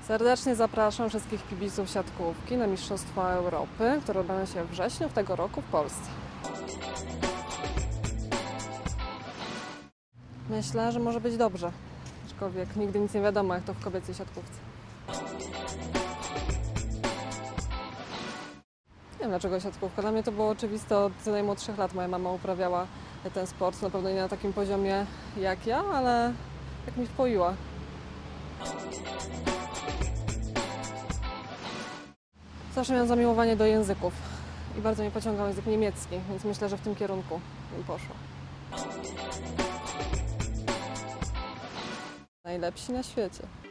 Serdecznie zapraszam wszystkich kibiców siatkówki na Mistrzostwa Europy, które odbędą się we wrześniu tego roku w Polsce. Myślę, że może być dobrze, aczkolwiek nigdy nic nie wiadomo, jak to w kobiecej siatkówce. Nie wiem, dlaczego siatkówka. Dla mnie to było oczywiste od najmłodszych lat. Moja mama uprawiała ten sport, na pewno nie na takim poziomie jak ja, ale tak mi wpoiła. Zawsze miałam zamiłowanie do języków i bardzo mnie pociągał język niemiecki, więc myślę, że w tym kierunku bym poszła. Najlepsi na świecie.